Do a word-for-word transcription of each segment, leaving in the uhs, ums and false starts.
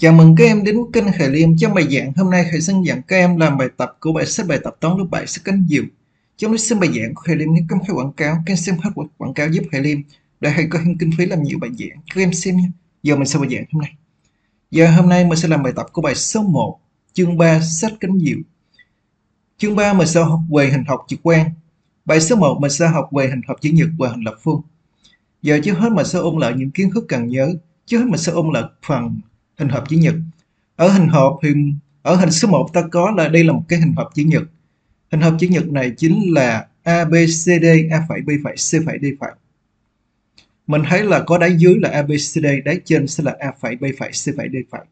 Chào mừng các em đến kênh Khải Liêm. Trong bài giảng hôm nay, Khải xin dẫn các em làm bài tập của bài sách bài tập toán lớp bảy sách cánh diều. Trong lịch xem bài giảng của Khải Liêm nếu không phải quảng cáo, các em xem hết quảng cáo giúp Khải Liêm để Khải có thêm kinh phí làm nhiều bài giảng. Các em xem nhé. Giờ mình sẽ bài giảng hôm nay. Giờ hôm nay mình sẽ làm bài tập của bài số một, chương ba sách cánh diều. Chương ba mình sẽ học về hình học trực quan. Bài số một mình sẽ học về hình học chữ nhật và hình lập phương. Giờ trước hết mình sẽ ôn lại những kiến thức cần nhớ. Trước hết mình sẽ ôn lại phần hình học chữ nhật. Ở hình hộp thì ở hình số một ta có là đây là một cái hình hộp chữ nhật. Hình hộp chữ nhật này chính là a bê xê đê, A phẩy, B phẩy, C phẩy, D phẩy. Mình thấy là có đáy dưới là a bê xê đê, đáy trên sẽ là A phẩy, B phẩy, C phẩy, D phẩy.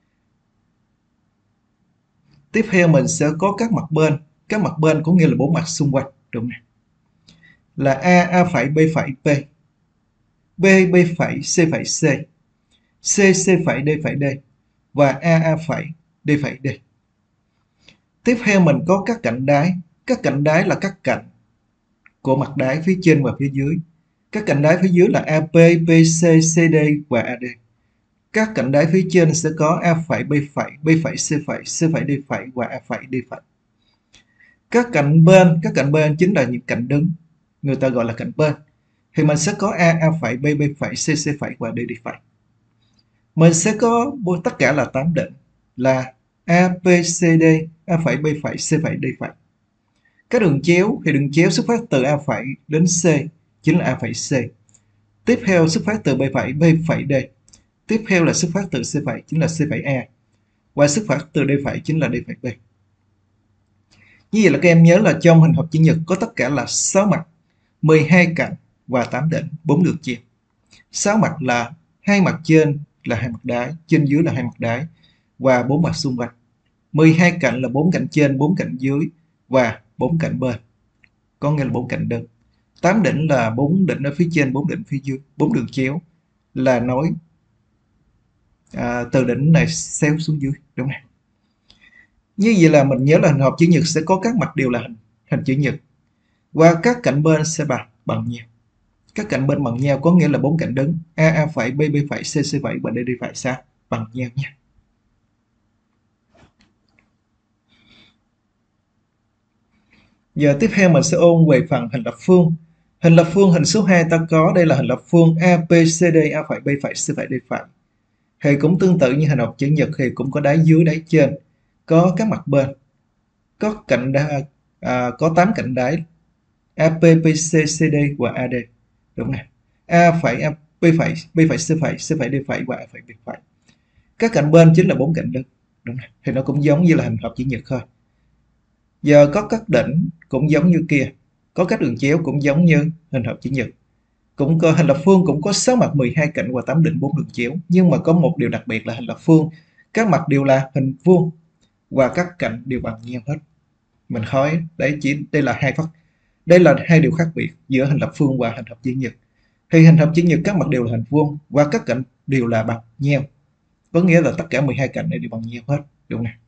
Tiếp theo mình sẽ có các mặt bên. Các mặt bên có nghĩa là bốn mặt xung quanh, đúng không? Là A, A phẩy, B phẩy, P, B, B phẩy, C phẩy, C, C, C phẩy, D phẩy, D và A, A phẩy, D phẩy, D. Tiếp theo mình có các cạnh đáy. Các cạnh đáy là các cạnh của mặt đáy phía trên và phía dưới. Các cạnh đáy phía dưới là a pê, pê xê, xê đê và a đê. Các cạnh đáy phía trên sẽ có A phẩy, B phẩy, B phẩy, C phẩy, C phẩy, D phẩy và A phẩy, D phẩy. Các cạnh bên, các cạnh bên chính là những cạnh đứng, người ta gọi là cạnh bên. Thì mình sẽ có A, A phẩy, B, B phẩy, C, C phẩy và D, D phẩy. Mình sẽ có tất cả là tám định là A, P, C, D, A phẩy, B phẩy, C phẩy, D phẩy. Các đường chéo thì đường chéo xuất phát từ A phẩy đến C chính là A phẩy C. Tiếp theo xuất phát từ B phẩy, B phẩy D. Tiếp theo là xuất phát từ C phẩy chính là C phẩy A. Và xuất phát từ D phẩy chính là D phẩy B. Như vậy là các em nhớ là trong hình học chữ nhật có tất cả là sáu mặt, mười hai cạnh và tám đỉnh, bốn đường chéo. sáu mặt là hai mặt trên là hai mặt đáy, trên dưới là hai mặt đáy và bốn mặt xung quanh. mười hai cạnh là bốn cạnh trên, bốn cạnh dưới và bốn cạnh bên, có nghĩa là bốn cạnh đơn. tám đỉnh là bốn đỉnh ở phía trên, bốn đỉnh phía dưới, bốn đường chéo là nối à, từ đỉnh này xéo xuống dưới, đúng không? Như vậy là mình nhớ là hình hộp chữ nhật sẽ có các mặt đều là hình, hình chữ nhật và các cạnh bên sẽ bằng bằng nhau. Các cạnh bên bằng nhau có nghĩa là bốn cạnh đứng A, A phẩy, B, B phẩy, C, C phẩy và D, D phẩy sao bằng nhau nha. Giờ tiếp theo mình sẽ ôn về phần hình lập phương. Hình lập phương hình số hai ta có đây là hình lập phương a pê xê đê, A phẩy, B phẩy, C phẩy, D phẩy. Thì cũng tương tự như hình học chữ nhật thì cũng có đáy dưới, đáy trên, có các mặt bên, có cạnh đa, à, có tám cạnh đáy a pê, pê xê, xê đê và a đê, đúng này. A phẩy, B phẩy, B phẩy, C phẩy, C phẩy, D phẩy và A phẩy, B phẩy. Các cạnh bên chính là bốn cạnh đơn, đúng này. Thì nó cũng giống như là hình học chữ nhật thôi. Giờ có các đỉnh cũng giống như kia, có các đường chéo cũng giống như hình học chữ nhật. Cũng có hình lập phương cũng có sáu mặt, mười hai cạnh và tám đỉnh, bốn đường chéo, nhưng mà có một điều đặc biệt là hình lập phương các mặt đều là hình vuông và các cạnh đều bằng nhau hết. Mình nói đấy, chỉ đây là hai phát đây là hai điều khác biệt giữa hình lập phương và hình học chữ nhật. Thì hình học chữ nhật các mặt đều là hình vuông và các cạnh đều là bằng nhau, có nghĩa là tất cả mười hai cạnh này đều bằng nhau hết, đúng này.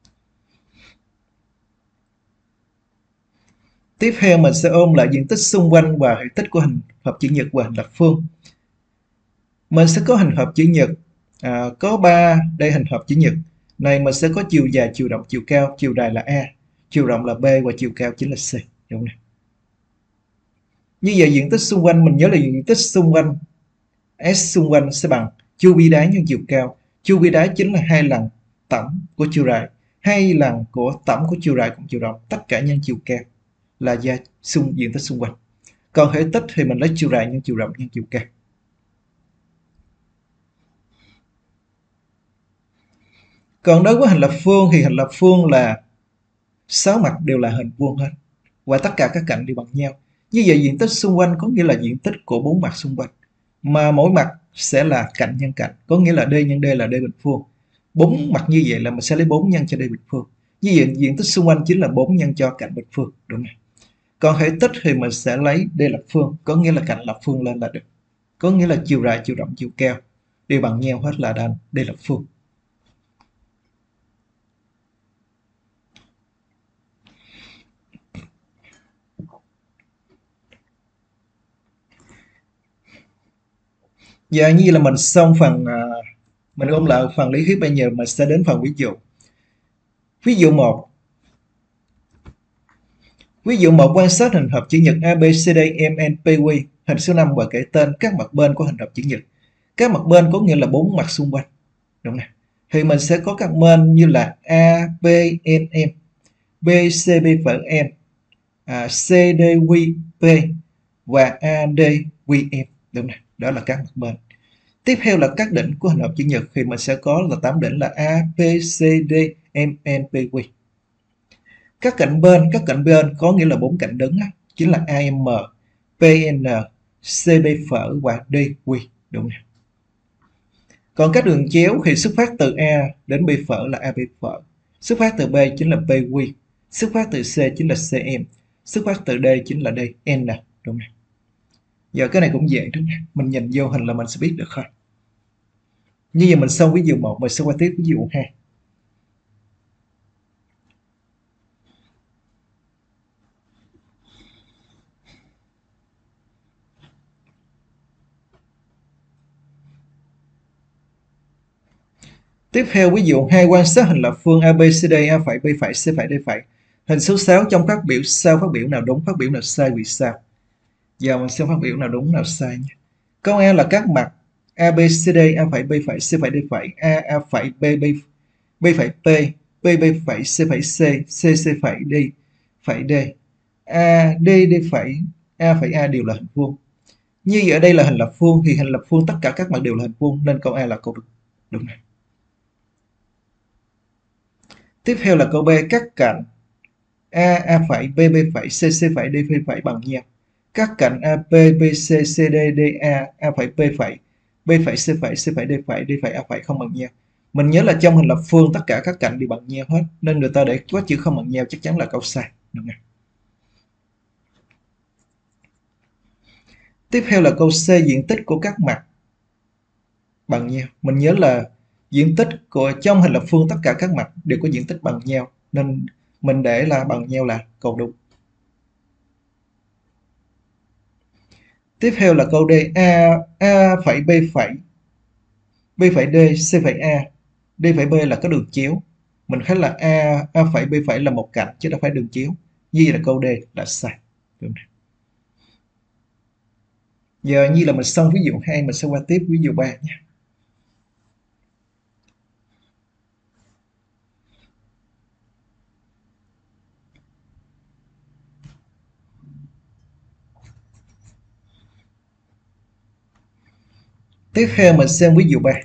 Tiếp theo mình sẽ ôn lại diện tích xung quanh và hệ tích của hình hộp chữ nhật và hình lập phương. Mình sẽ có hình hộp chữ nhật, à, có ba đây hình hộp chữ nhật này mình sẽ có chiều dài, chiều rộng, chiều cao. Chiều dài là A, chiều rộng là B và chiều cao chính là C, đúng không? Như vậy diện tích xung quanh mình nhớ là diện tích xung quanh S xung quanh sẽ bằng chu vi đáy nhân chiều cao. Chu vi đáy chính là hai lần tổng của chiều dài, hai lần của tổng của chiều dài cùng chiều rộng, tất cả nhân chiều cao là gia xung diện tích xung quanh. Còn hệ tích thì mình lấy chiều dài nhân chiều rộng nhân chiều cao. Còn đối với hình lập phương thì hình lập phương là sáu mặt đều là hình vuông hết và tất cả các cạnh đều bằng nhau. Như vậy diện tích xung quanh có nghĩa là diện tích của bốn mặt xung quanh, mà mỗi mặt sẽ là cạnh nhân cạnh, có nghĩa là D nhân D là D bình phương. Bốn mặt như vậy là mình sẽ lấy bốn nhân cho D bình phương. Như vậy diện tích xung quanh chính là bốn nhân cho cạnh bình phương, đúng không? Còn hệ tích thì mình sẽ lấy D lập phương, có nghĩa là cạnh lập phương lên là được, có nghĩa là chiều dài, chiều rộng, chiều cao đều bằng nhau hết là đan D lập phương. Giờ như là mình xong phần uh, Mình ôn lại phần lý thuyết bây giờ mình sẽ đến phần ví dụ. Ví dụ một. Ví dụ một, quan sát hình hợp chữ nhật a bê xê đê em en pê quy, hình số năm và kể tên các mặt bên của hình hợp chữ nhật. Các mặt bên có nghĩa là bốn mặt xung quanh. Đúng không? Thì mình sẽ có các bên như là A, B, N, M, B, C, B phẩy N, à, C, D, Q, P và A, D, Q, M. Đúng không? Đó là các mặt bên. Tiếp theo là các đỉnh của hình hợp chữ nhật thì mình sẽ có là tám đỉnh là A, B, C, D, M, N, P, Q. Các cạnh bên, các cạnh bên có nghĩa là bốn cạnh đứng á, chính là A M, P N, C B phở và D Q. Đúng không? Còn các đường chéo thì xuất phát từ A đến B phở là A B phở, xuất phát từ B chính là P Q, xuất phát từ C chính là C M, xuất phát từ D chính là D N. Đúng không? Giờ cái này cũng dễ đúng không? Mình nhìn vô hình là mình sẽ biết được thôi. Như vậy mình xong ví dụ một, mình sẽ qua tiếp ví dụ hai. Tiếp theo ví dụ hai, quan sát hình lập phương a bê xê đê, A phẩy, B phẩy, C phẩy, D phẩy. Hình số sáu trong phát biểu sau, phát biểu nào đúng, phát biểu nào sai, vì sao? Giờ mình xem phát biểu nào đúng nào sai nhé. Câu A là các mặt A B C D, A phẩy, B phẩy, C phẩy, D phẩy, A A phẩy, B B B phẩy P, P B phẩy, C phẩy C, C C phẩy, D phẩy D, A D D phẩy, A phẩy A đều là hình vuông. Như ở đây là hình lập phương thì hình lập phương tất cả các mặt đều là hình vuông nên câu A là câu đúng. Đúng này. Tiếp theo là câu B, các cạnh A A phẩy, B B phẩy, C C phẩy, D P phẩy bằng nhau. Các cạnh A P, B C, C D, D A, A phẩy, B phẩy, B phẩy, C phẩy, C phẩy, D phẩy, D phẩy, A phẩy không bằng nhau. Mình nhớ là trong hình lập phương tất cả các cạnh đều bằng nhau hết nên người ta để quá chữ không bằng nhau chắc chắn là câu sai. Đúng không? Tiếp theo là câu C, diện tích của các mặt bằng nhau. Mình nhớ là diện tích của trong hình lập phương tất cả các mặt đều có diện tích bằng nhau nên mình để là bằng nhau là câu đúng. Tiếp theo là câu D, A A phẩy, B phẩy, B phẩy D, C phẩy A, D phẩy B là có đường chéo. Mình thấy là A A phẩy, B phẩy là một cạnh chứ đâu phải đường chéo. Như là câu D là sai. Giờ như là mình xong ví dụ hai, mình sẽ qua tiếp ví dụ ba nhé. Tiếp theo mình xem ví dụ ba.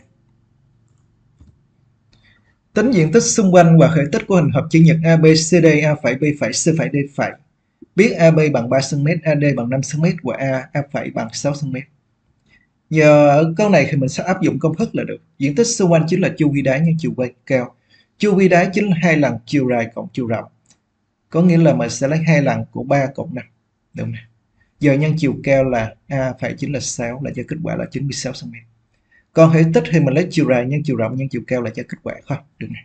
Tính diện tích xung quanh và khởi tích của hình hợp chữ nhật a bê xê đê, A phẩy, B phẩy, C phẩy, D phẩy. Biết a bê bằng ba xăng ti mét, a đê bằng năm xăng ti mét và A, A phẩy bằng sáu xăng ti mét. Giờ ở câu này thì mình sẽ áp dụng công thức là được. Diện tích xung quanh chính là chu vi đá nhân chiều cao. Chu vi đá chính là hai lần chiều dài cộng chiều rộng. Có nghĩa là mình sẽ lấy hai lần của ba cộng năm. Đúng không? Giờ nhân chiều cao là A phẩy chính là sáu, là cho kết quả là chín mươi sáu xăng ti mét. Còn hệ tích thì mình lấy chiều dài nhân chiều rộng nhân chiều cao là cho kết quả thôi. Được này.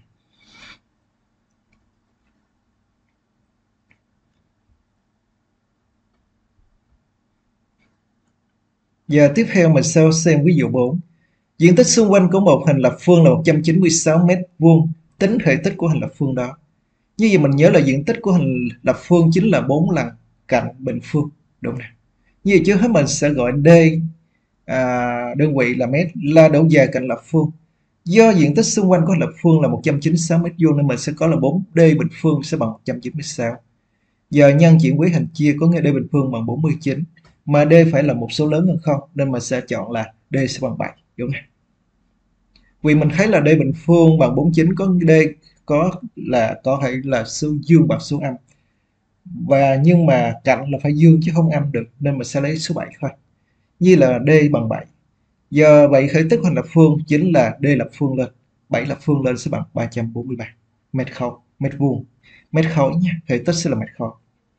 Giờ tiếp theo mình sẽ xem ví dụ bốn. Diện tích xung quanh của một hình lập phương là một trăm chín mươi sáu mét vuông, tính hệ tích của hình lập phương đó. Như vậy mình nhớ là diện tích của hình lập phương chính là bốn lần cạnh bình phương. Đúng này. Như vậy trước hết mình sẽ gọi D à, đơn vị là mét là độ dài cạnh lập phương. Do diện tích xung quanh của hình lập phương là một trăm chín mươi sáu mét vuông nên mình sẽ có là bốn D bình phương sẽ bằng một trăm chín mươi sáu. Giờ nhân chuyển với hình chia có nghĩa D bình phương bằng bốn mươi chín. Mà D phải là một số lớn hơn không nên mình sẽ chọn là D sẽ bằng bảy. Đúng không? Vì mình thấy là D bình phương bằng bốn mươi chín có D có là có thể là số dương bằng số âm. Và nhưng mà cạnh là phải dương chứ không âm được nên mình sẽ lấy số bảy thôi. Như là D bằng bảy. Giờ vậy khởi tích hình lập phương chính là D lập phương lên, bảy lập phương lên sẽ bằng ba trăm bốn mươi ba mét khối, mét vuông. Mét khối nhé, khởi tích sẽ là mét khối.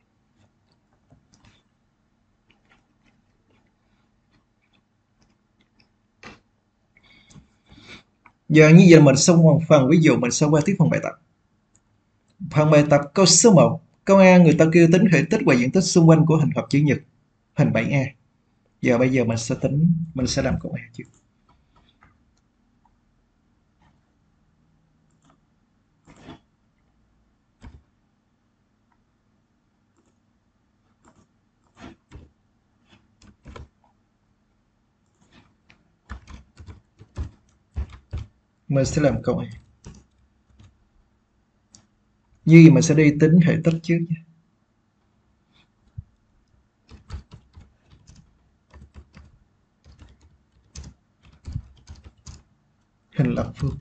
Giờ như vậy mình xong hoàn phần ví dụ mình sẽ qua tiếp phần bài tập. Phần bài tập câu số một. Câu A người ta kêu tính thể tích và diện tích xung quanh của hình hợp chữ nhật hình bảy A. Giờ bây giờ mình sẽ tính, mình sẽ làm câu A trước. Mình sẽ làm câu này. Như vậy mình sẽ đi tính hệ tích trước nha. Hình lập phương.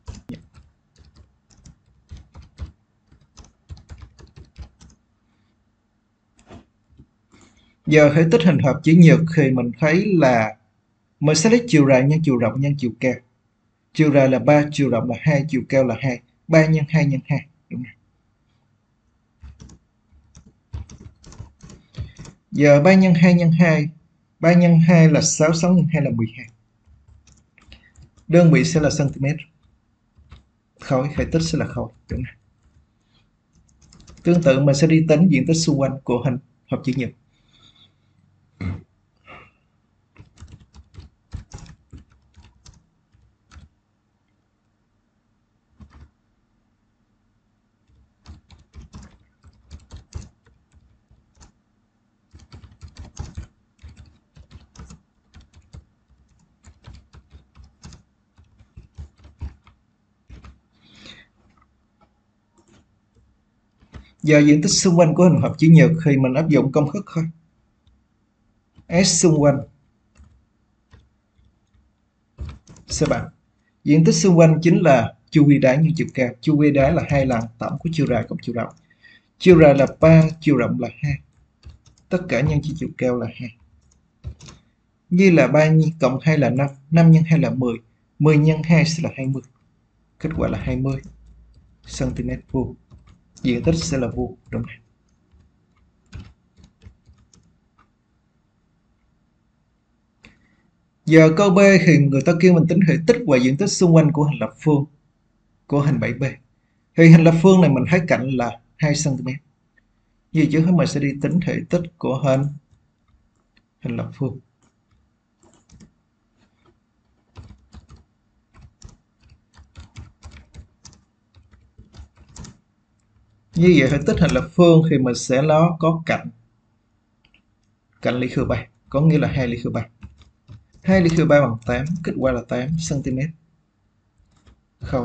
Giờ hệ tích hình hợp chữ nhật thì mình thấy là mình sẽ lấy chiều dài nhân chiều rộng nhân chiều cao. Chiều dài là ba, chiều rộng là hai, chiều cao là hai. ba nhân hai nhân hai. Đúng rồi. Giờ ba nhân hai nhân hai. ba nhân hai là sáu, sáu nhân hai là mười hai. Đơn vị sẽ là cm. Khối, hệ tích sẽ là khối. Đúng rồi. Tương tự mình sẽ đi tính diện tích xung quanh của hình hợp chữ nhật. Giờ diện tích xung quanh của hình hợp chữ nhật thì mình áp dụng công thức thôi. S xung quanh sẽ bằng diện tích xung quanh chính là chu vi đáy nhân chiều cao. Chu vi đáy là hai lần tổng của chiều dài cộng chiều rộng. Chiều dài là ba, chiều rộng là hai. Tất cả nhân chia chiều cao là hai. Như là ba cộng hai là năm, năm nhân hai là mười, mười nhân hai sẽ là hai mươi. Kết quả là hai mươi cm vuông. Diện tích sẽ là vuông, đúng không? Giờ câu B thì người ta kêu mình tính hệ tích và diện tích xung quanh của hình lập phương của hình bảy B. Thì hình lập phương này mình thấy cạnh là hai xăng ti mét. Như trước hết mình sẽ đi tính hệ tích của hình hình lập phương. Như vậy hệ tích hình lập phương thì mình sẽ nó có cạnh cạnh ly khứ ba, có nghĩa là hai ly khứ ba. hai ly khứ ba bằng tám, kết quả là tám xăng ti mét khối.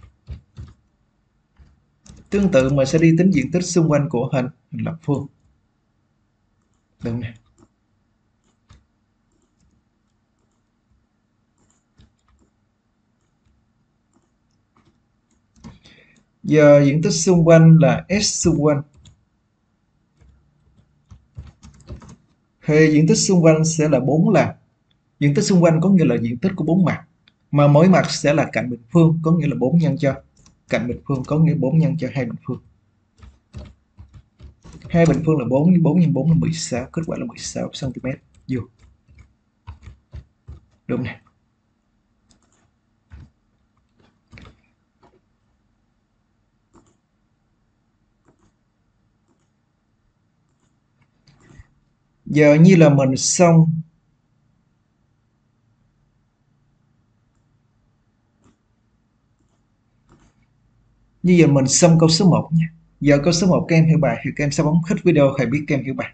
Tương tự mình sẽ đi tính diện tích xung quanh của hình hình lập phương. Đúng này. Giờ diện tích xung quanh là S xung quanh. Thì diện tích xung quanh sẽ là bốn lần. Diện tích xung quanh có nghĩa là diện tích của bốn mặt. Mà mỗi mặt sẽ là cạnh bình phương, có nghĩa là bốn nhân cho cạnh bình phương có nghĩa bốn nhân cho hai bình phương. Hai bình phương là bốn, bốn nhân bốn là mười sáu, kết quả là mười sáu xăng ti mét vuông. Đúng này. Giờ như là mình xong Như giờ mình xong câu số một nha. Giờ câu số một các em hiểu bài thì các em sẽ bấm thích video thì biết các em hiểu bài.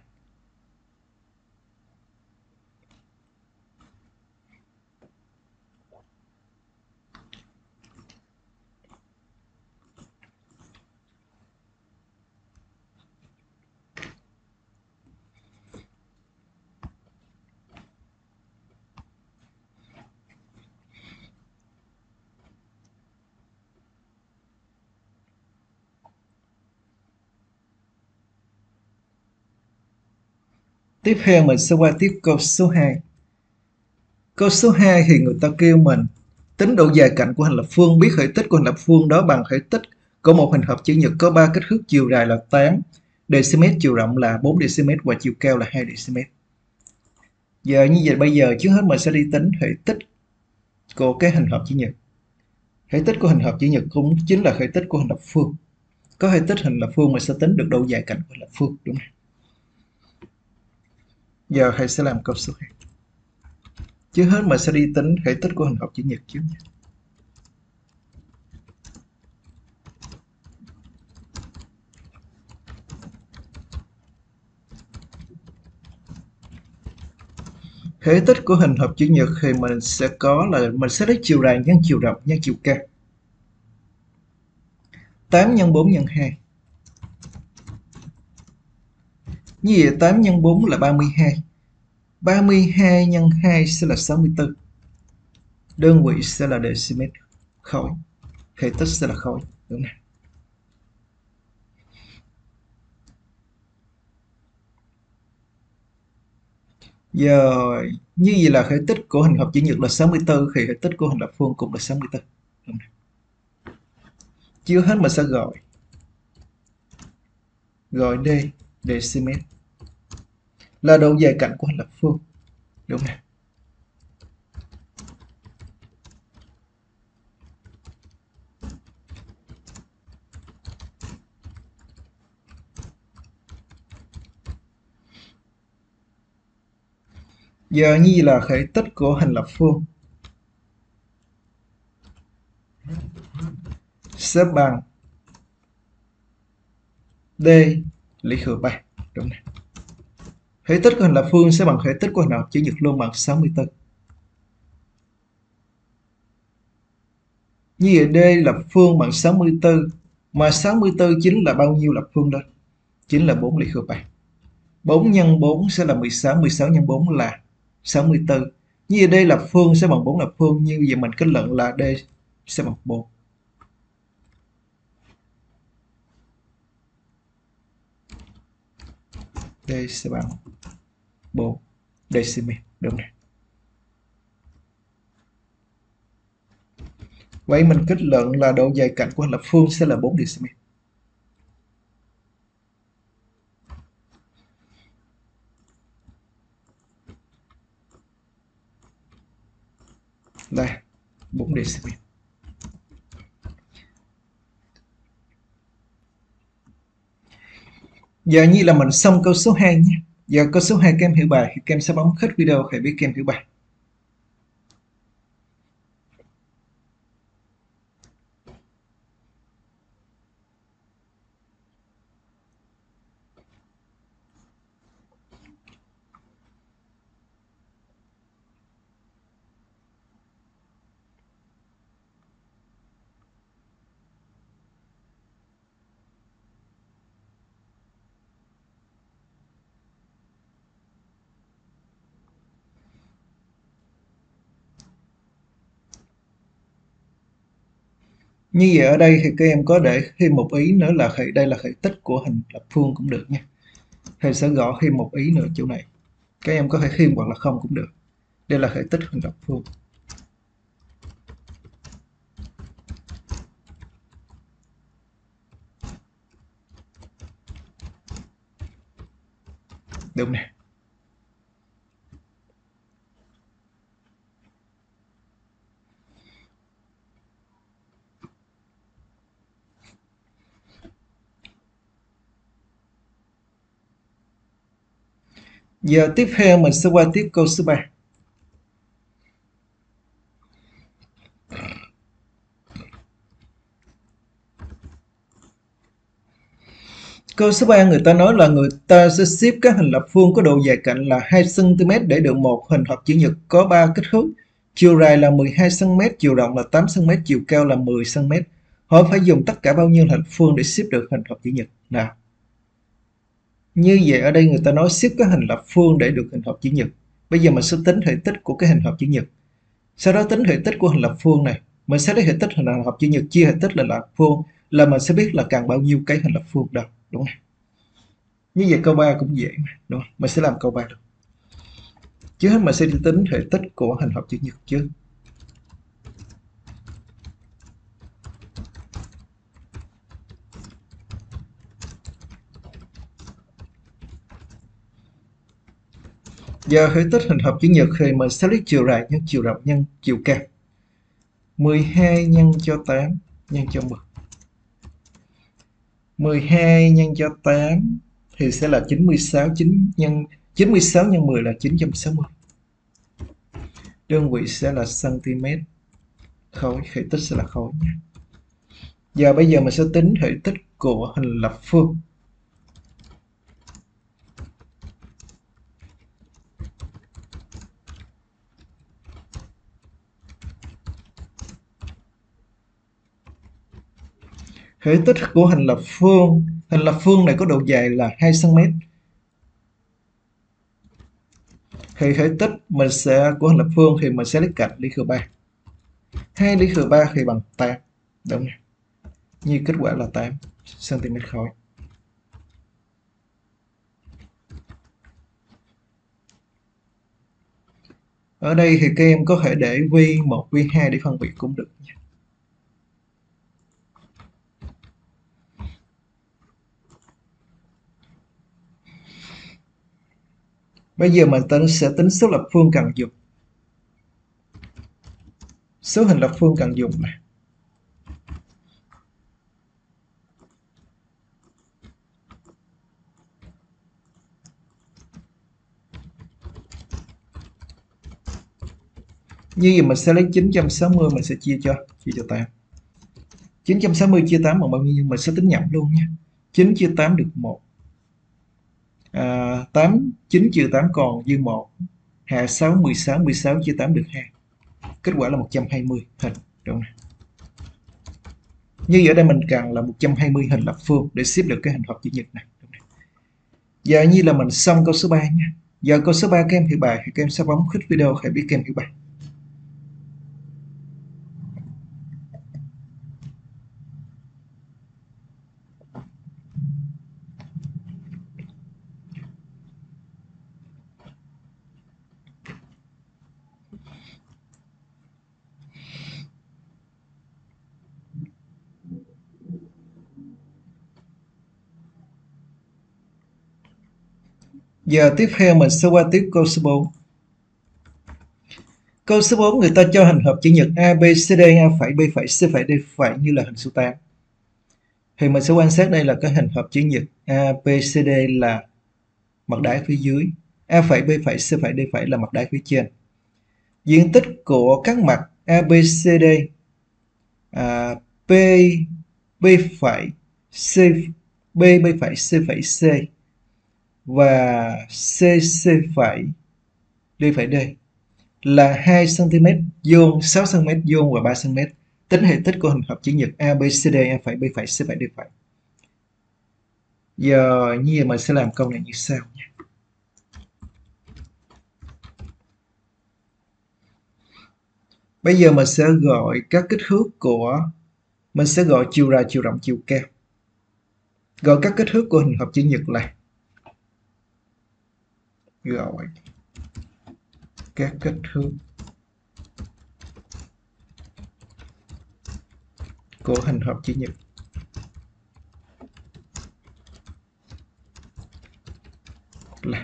Tiếp theo mình sẽ qua tiếp câu số hai. Câu số hai thì người ta kêu mình tính độ dài cạnh của hình lập phương, biết hệ tích của hình lập phương đó bằng hệ tích của một hình hợp chữ nhật có ba kích thước, chiều dài là tám dm, chiều rộng là bốn dm và chiều cao là hai dm. Giờ như vậy bây giờ trước hết mình sẽ đi tính hệ tích của cái hình hợp chữ nhật. Hệ tích của hình hợp chữ nhật cũng chính là hệ tích của hình lập phương. Có hệ tích hình lập phương mình sẽ tính được độ dài cạnh của hình lập phương, đúng không? Giờ thầy sẽ làm câu số hai. Trước hết mình sẽ đi tính hệ tích của hình học chữ nhật trước nha. Thể tích của hình hộp chữ nhật thì mình sẽ có là mình sẽ lấy chiều dài nhân chiều rộng nhân chiều cao. tám nhân bốn nhân hai. Như vậy tám nhân bốn là ba mươi hai. ba mươi hai nhân hai sẽ là sáu mươi tư. Đơn vị sẽ là decimet, khối. Thể tích sẽ là khối, đúng không? Giờ như vậy là thể tích của hình hộp chữ nhật là sáu mươi tư thì thể tích của hình lập phương cũng là sáu mươi tư. Đúng không? Chưa hết mình sẽ gọi gọi D decimet là độ dài cạnh của hình lập phương, đúng không? Giờ như vậy là thể tích của hình lập phương sẽ bằng D lý thừa ba, đúng không? Thể tích của hình lập phương sẽ bằng thể tích của hình hộp chữ nhật luôn bằng sáu mươi tư. Như vậy D lập phương bằng sáu mươi tư, mà sáu mươi tư chính là bao nhiêu lập phương đó? Chính là bốn lý thừa ba. bốn nhân bốn sẽ là mười sáu, mười sáu nhân bốn là sáu mươi tư. Như vậy D lập phương sẽ bằng bốn lập phương, như vậy mình kết luận là D sẽ bằng bốn. D sẽ bằng bốn decimet, đúng này. Vậy mình kết luận là độ dài cạnh của hình lập phương sẽ là bốn decimet. Đây, bốn decimet. Giờ như là mình xong câu số hai nhé. Giờ câu số hai các em hiểu bài thì các em sẽ bấm hết video để biết các em hiểu bài. Như vậy ở đây thì các em có để thêm một ý nữa là hệ đây là hệ tích của hình lập phương cũng được nha. Thầy sẽ gõ thêm một ý nữa chỗ này. Các em có thể thêm hoặc là không cũng được. Đây là hệ tích hình lập phương. Đúng nè. Giờ tiếp theo mình sẽ qua tiếp câu số ba. Câu số ba người ta nói là người ta sẽ xếp các hình lập phương có độ dài cạnh là hai xăng ti mét để được một hình hộp chữ nhật có ba kích thước. Chiều dài là mười hai xăng ti mét, chiều rộng là tám xăng ti mét, chiều cao là mười xăng ti mét. Họ phải dùng tất cả bao nhiêu hình lập phương để xếp được hình hộp chữ nhật nào? Như vậy ở đây người ta nói xếp các hình lập phương để được hình hộp chữ nhật. Bây giờ mình sẽ tính thể tích của cái hình hộp chữ nhật. Sau đó tính thể tích của hình lập phương này. Mình sẽ lấy thể tích hình hộp chữ nhật chia thể tích là lập phương là mình sẽ biết là cần bao nhiêu cái hình lập phương đâu, đúng không? Như vậy câu ba cũng dễ mà, đúng không? Mình sẽ làm câu ba được. Trước hết mình sẽ đi tính thể tích của hình hộp chữ nhật trước. Giờ thể tích hình hộp chữ nhật thì mình sẽ lấy chiều dài nhân chiều rộng nhân chiều cao. mười hai nhân cho tám nhân cho mười. mười hai nhân cho tám thì sẽ là chín mươi sáu, chín nhân chín mươi sáu nhân mười là chín trăm sáu mươi. Đơn vị sẽ là cm khối, thể tích sẽ là khối nha. Giờ bây giờ mình sẽ tính thể tích của hình lập phương. Thể tích của hình lập phương, hình lập phương này có độ dài là hai xăng-ti-mét. Thì thể tích mình sẽ của hình lập phương thì mình sẽ lấy cạnh ly khứ ba. hai ly khứ ba thì bằng tám. Đúng không? Như kết quả là tám xăng-ti-mét khối. Ở đây thì các em có thể để vi một, vi hai để phân biệt cũng được. Bây giờ mình tính sẽ tính số lập phương cần dùng. Số hình lập phương cần dùng này. Như vậy mình sẽ lấy chín trăm sáu mươi mình sẽ chia cho chia cho tám. chín trăm sáu mươi chia tám bằng bao nhiêu? Mình sẽ tính nhẩm luôn nha. chín chia tám được một. À, tám, chín trừ tám còn dư một. Hạ sáu, mười sáu, mười sáu chia tám được hai. Kết quả là một trăm hai mươi hình. Đúng không? Như ở đây mình cần là một trăm hai mươi hình lập phương để xếp được cái hình học chữ nhật này. Giờ như là mình xong câu số ba nha. Giờ câu số ba các em hiểu bài thì các em sẽ bấm khích video để biết các em hiểu bài. Giờ tiếp theo mình sẽ qua tiếp câu số bốn. Câu số bốn người ta cho hình hợp chữ nhật A, B, C, D, A phẩy, B phẩy, C phẩy, D phẩy như là hình số tám. Thì mình sẽ quan sát đây là cái hình hợp chữ nhật A, B, C, D là mặt đáy phía dưới. A phẩy, B phẩy, C phẩy, D phẩy là mặt đáy phía trên. Diện tích của các mặt A, B, C, D, à, P, B phẩy, C, B, B phẩy, C phẩy, C và C, C phẩy, D phẩy, D là hai xăng-ti-mét vuông, sáu xăng-ti-mét vuông và ba xăng-ti-mét. Tính hệ tích của hình học chữ nhật A, B, C, D, A phẩy, B phẩy, C phẩy, D phẩy. Giờ như vậy mình sẽ làm câu này như sau nha. Bây giờ mình sẽ gọi các kích thước của, mình sẽ gọi chiều dài, chiều rộng, chiều cao. Gọi các kích thước của hình học chữ nhật là gọi các kích thước của hình học chữ nhật là,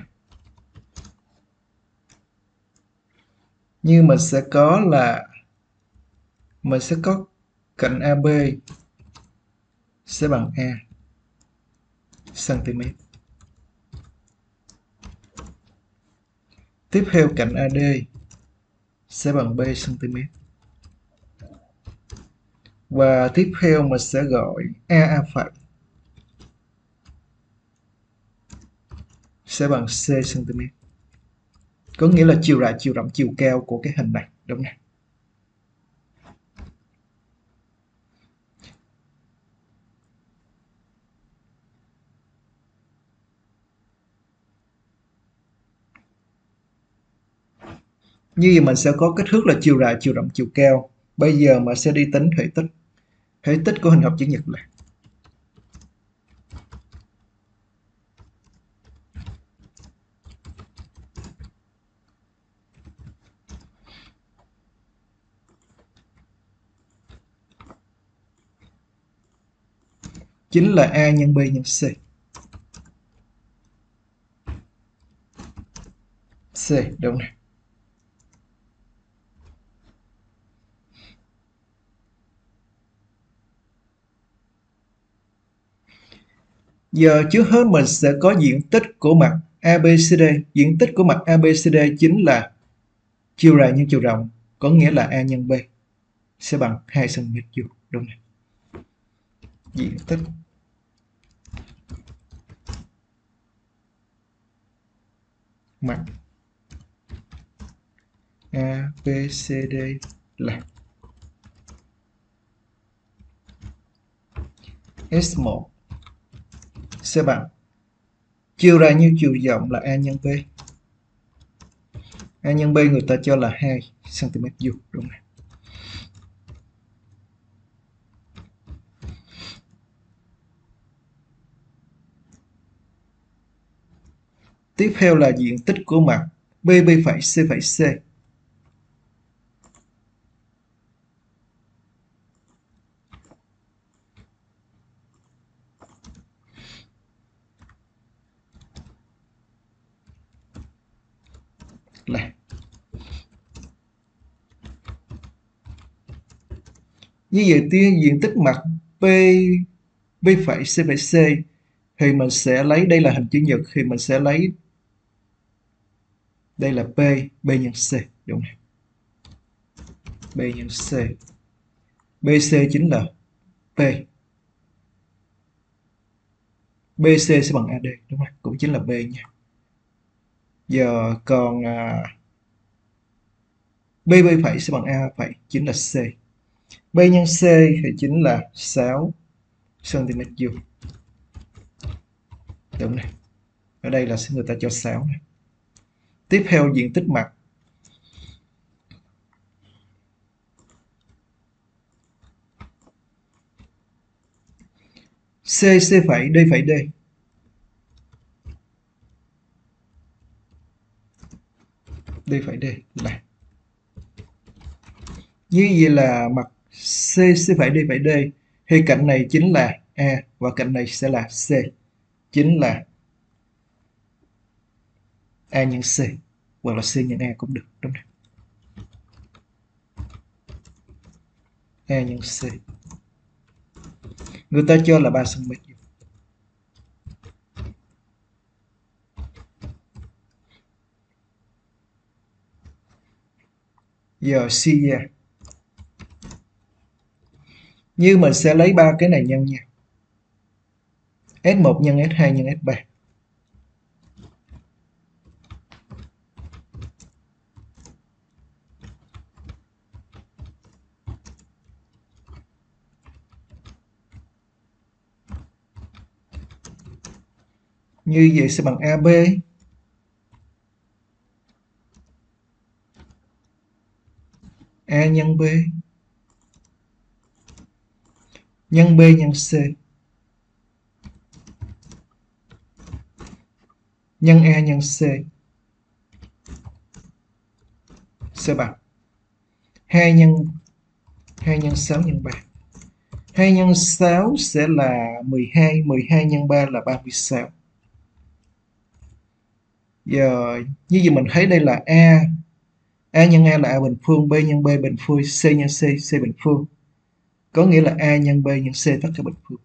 như mình sẽ có là mình sẽ có cạnh a bê sẽ bằng A cm. Tiếp theo cạnh a đê sẽ bằng B cm. Và tiếp theo mình sẽ gọi a a phẩy sẽ bằng C cm. Có nghĩa là chiều dài, chiều rộng, chiều cao của cái hình này, đúng không? Như vậy mình sẽ có kích thước là chiều dài, chiều rộng, chiều cao. Bây giờ mình sẽ đi tính thể tích. Thể tích của hình học chữ nhật là chính là A nhân B nhân C. C, đúng này. Giờ trước hết mình sẽ có diện tích của mặt a bê xê đê. Diện tích của mặt a bê xê đê chính là chiều dài nhân chiều rộng, có nghĩa là A nhân B sẽ bằng hai xăng-ti-mét vuông, đúng này. Diện tích mặt a bê xê đê là S một sẽ bằng chiều ra như chiều rộng là A nhân B. A nhân B người ta cho là hai xăng-ti-mét vuông, đúng không? Tiếp theo là diện tích của mặt B, B phẩy, C phẩy C. Là như vậy thì diện tích mặt B, B phẩy, C phẩy C thì mình sẽ lấy, đây là hình chữ nhật thì mình sẽ lấy đây là P, B nhân C, đúng không? B nhân C. bê xê chính là P. bê xê sẽ bằng a đê, đúng không? Cũng chính là B nha. Giờ còn à, B, B phẩy sẽ bằng A phẩy, chính là C. B nhân C thì chính là sáu xăng-ti-mét vuông. Đúng này. Ở đây là người ta cho sáu này. Tiếp theo diện tích mặt C, C phẩy, D phẩy D. D phẩy D là như vậy là mặt C, C phẩy, D phẩy D thì cạnh này chính là A và cạnh này sẽ là C, chính là A nhân C hoặc là C nhân A cũng được, đúng không? A nhân C người ta cho là ba xăng-ti-mét vuông. Giờ suy ra như mình sẽ lấy ba cái này nhân nha, S một nhân S hai nhân S ba. Như vậy sẽ bằng a bê A nhân B nhân B nhân C nhân A nhân C sẽ bằng hai nhân hai nhân sáu nhân ba. hai nhân sáu sẽ là mười hai, mười hai nhân ba là ba mươi sáu. Giờ như vậy mình thấy đây là A, A nhân A là A bình phương, B nhân B bình phương, C nhân C, C bình phương. Có nghĩa là A nhân B nhân C tất cả bình phương.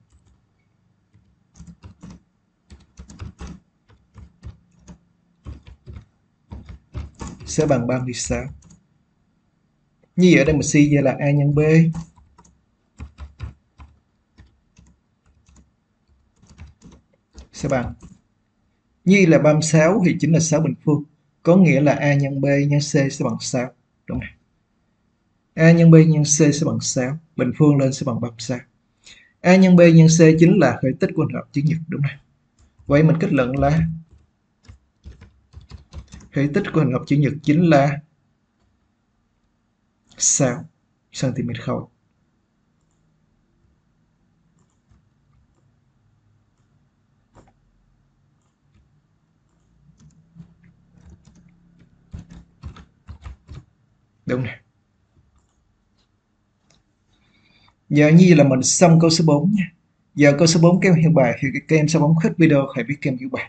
Sẽ bằng ba mươi sáu. Như vậy ở đây mình suy ra là A nhân B sẽ bằng, như là ba mươi sáu thì chính là sáu bình phương. Có nghĩa là A nhân B nhân C sẽ bằng sáu. Đúng không? A nhân B nhân C sẽ bằng sáu. Bình phương lên sẽ bằng ba mươi sáu. A nhân B nhân C chính là khởi tích của hình học chữ nhật. Đúng không? Vậy mình kết luận là khởi tích của hình học chữ nhật chính là sáu xăng-ti-mét khối. Đúng này. Giờ như vậy là mình xong câu số bốn nha. Giờ câu số bốn các em hiểu bài thì các em sẽ bấm khích video hãy biết các em hiểu bài.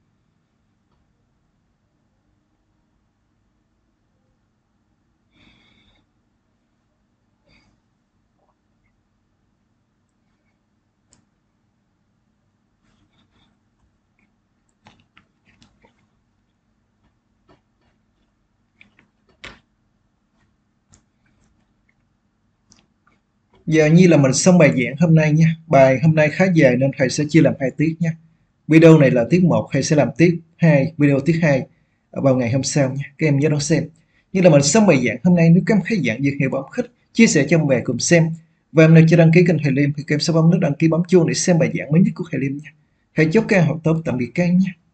Giờ như là mình xong bài giảng hôm nay nha. Bài hôm nay khá dài nên thầy sẽ chia làm hai tiết nha. Video này là tiết một, thầy sẽ làm tiết hai, video tiết hai vào ngày hôm sau nha. Các em nhớ đón xem. Như là mình xong bài giảng hôm nay, nếu các em thấy giảng dược hiệu bấm khích, chia sẻ cho bạn bè cùng xem Và em nào chưa đăng ký kênh Thầy Liêm thì các em sẽ bấm nút đăng ký, bấm chuông để xem bài giảng mới nhất của Thầy Liêm nha. Hãy chúc các em học tốt, tạm biệt các em nhé.